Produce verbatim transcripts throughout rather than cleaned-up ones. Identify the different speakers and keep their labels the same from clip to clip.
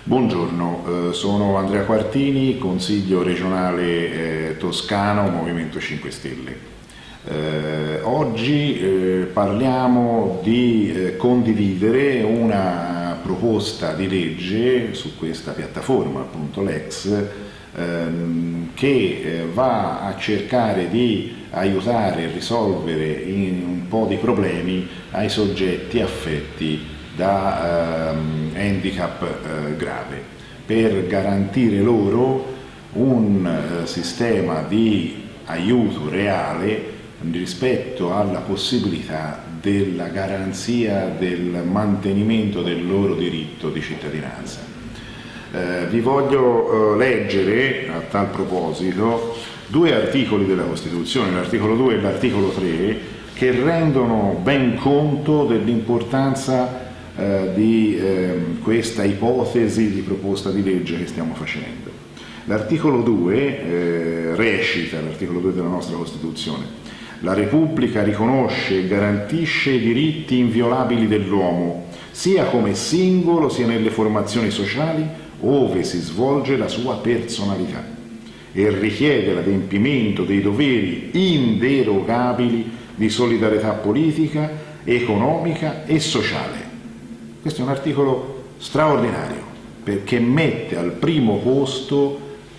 Speaker 1: Buongiorno, eh, sono Andrea Quartini, consiglio regionale eh, toscano, Movimento cinque Stelle. Eh, oggi eh, parliamo di eh, condividere una proposta di legge su questa piattaforma, appunto l'E X, ehm, che eh, va a cercare di aiutare e risolvere in un po' di problemi ai soggetti affetti da ehm, handicap eh, grave, per garantire loro un eh, sistema di aiuto reale rispetto alla possibilità della garanzia del mantenimento del loro diritto di cittadinanza. Eh, vi voglio eh, leggere a tal proposito due articoli della Costituzione, l'articolo due e l'articolo tre, che rendono ben conto dell'importanza eh, di eh, questa ipotesi di proposta di legge che stiamo facendo. L'articolo due eh, recita, l'articolo due della nostra Costituzione: la Repubblica riconosce e garantisce i diritti inviolabili dell'uomo, sia come singolo sia nelle formazioni sociali ove si svolge la sua personalità, e richiede l'adempimento dei doveri inderogabili di solidarietà politica, economica e sociale. Questo è un articolo straordinario, perché mette al primo posto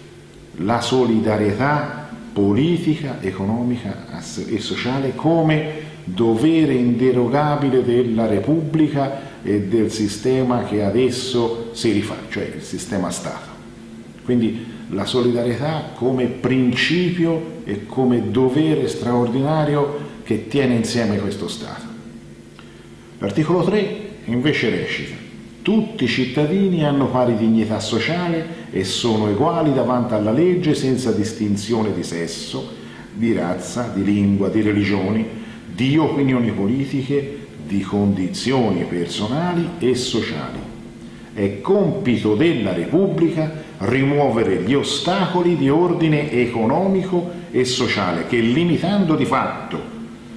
Speaker 1: la solidarietà politica, economica e sociale come dovere inderogabile della Repubblica e del sistema che adesso si rifà, cioè il sistema Stato. Quindi la solidarietà come principio e come dovere straordinario che tiene insieme questo Stato. L'articolo tre invece recita: tutti i cittadini hanno pari dignità sociale e sono uguali davanti alla legge senza distinzione di sesso, di razza, di lingua, di religioni, di opinioni politiche, di condizioni personali e sociali. È compito della Repubblica rimuovere gli ostacoli di ordine economico e sociale che, limitando di fatto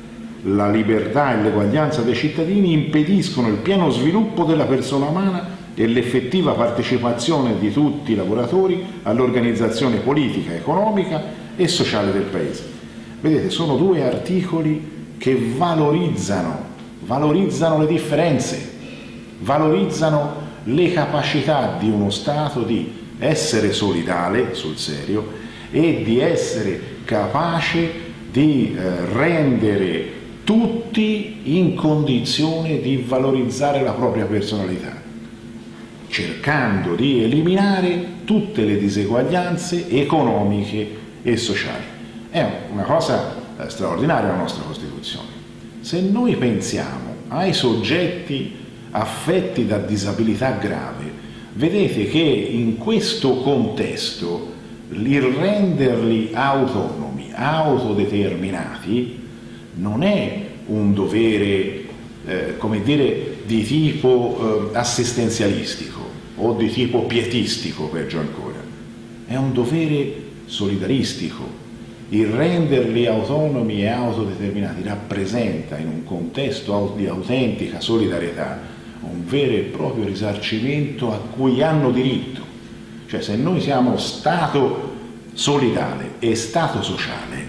Speaker 1: la libertà e l'eguaglianza dei cittadini, impediscono il pieno sviluppo della persona umana e l'effettiva partecipazione di tutti i lavoratori all'organizzazione politica, economica e sociale del Paese. Vedete, sono due articoli che valorizzano, valorizzano le differenze, valorizzano le capacità di uno Stato di essere solidale sul serio e di essere capace di eh, rendere tutti in condizione di valorizzare la propria personalità, cercando di eliminare tutte le diseguaglianze economiche e sociali. È una cosa eh, straordinaria la nostra Costituzione. Se noi pensiamo ai soggetti affetti da disabilità grave, vedete che in questo contesto il renderli autonomi, autodeterminati, non è un dovere, eh, come dire, di tipo eh, assistenzialistico o di tipo pietistico, peggio ancora. È un dovere solidaristico. Il renderli autonomi e autodeterminati rappresenta, in un contesto di autentica solidarietà, un vero e proprio risarcimento a cui hanno diritto. Cioè, se noi siamo Stato solidale e Stato sociale,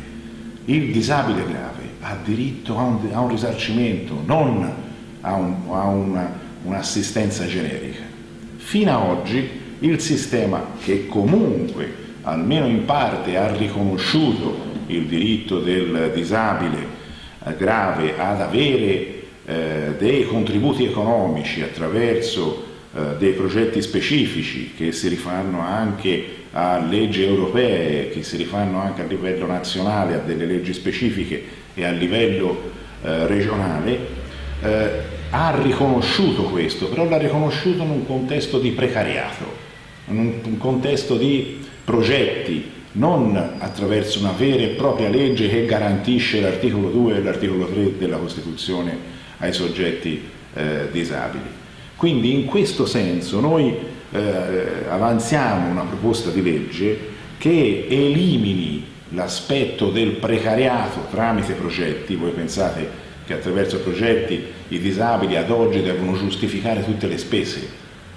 Speaker 1: il disabile grave ha diritto a un, a un risarcimento, non a, un, a una, un'assistenza generica. Fino ad oggi il sistema, che comunque almeno in parte ha riconosciuto il diritto del disabile eh, grave ad avere eh, dei contributi economici attraverso eh, dei progetti specifici che si rifanno anche a leggi europee, che si rifanno anche a livello nazionale, a delle leggi specifiche e a livello eh, regionale, eh, ha riconosciuto questo, però l'ha riconosciuto in un contesto di precariato, in un, un contesto di progetti, non attraverso una vera e propria legge che garantisce l'articolo due e l'articolo tre della Costituzione ai soggetti eh, disabili. Quindi in questo senso noi eh, avanziamo una proposta di legge che elimini l'aspetto del precariato tramite progetti. Voi pensate che attraverso progetti i disabili ad oggi devono giustificare tutte le spese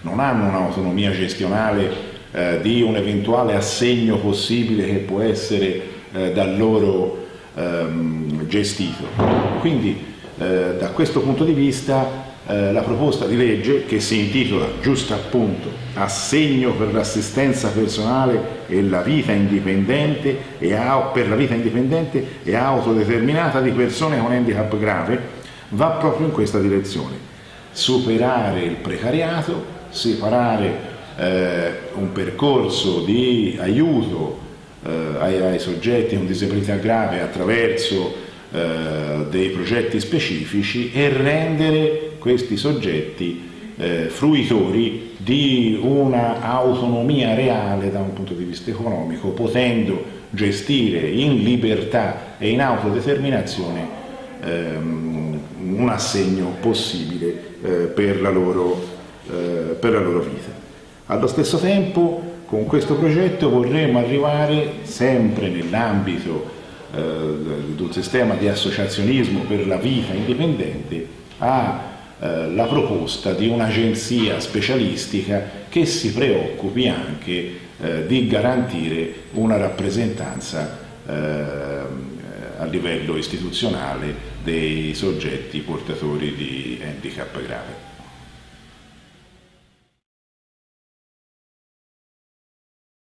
Speaker 1: non hanno un'autonomia gestionale eh, di un eventuale assegno possibile che può essere eh, da loro ehm, gestito. Quindi eh, da questo punto di vista eh, la proposta di legge, che si intitola giusto appunto Assegno per l'assistenza personale e la vita indipendente e per la vita indipendente e autodeterminata di persone con handicap grave, va proprio in questa direzione: superare il precariato, separare eh, un percorso di aiuto eh, ai, ai soggetti con disabilità grave attraverso eh, dei progetti specifici e rendere questi soggetti eh, fruitori di una autonomia reale da un punto di vista economico, potendo gestire in libertà e in autodeterminazione ehm, un assegno possibile eh, per, la loro, eh, per la loro vita. Allo stesso tempo, con questo progetto vorremmo arrivare, sempre nell'ambito eh, di un sistema di associazionismo per la vita indipendente, a la proposta di un'agenzia specialistica che si preoccupi anche eh, di garantire una rappresentanza eh, a livello istituzionale dei soggetti portatori di handicap grave.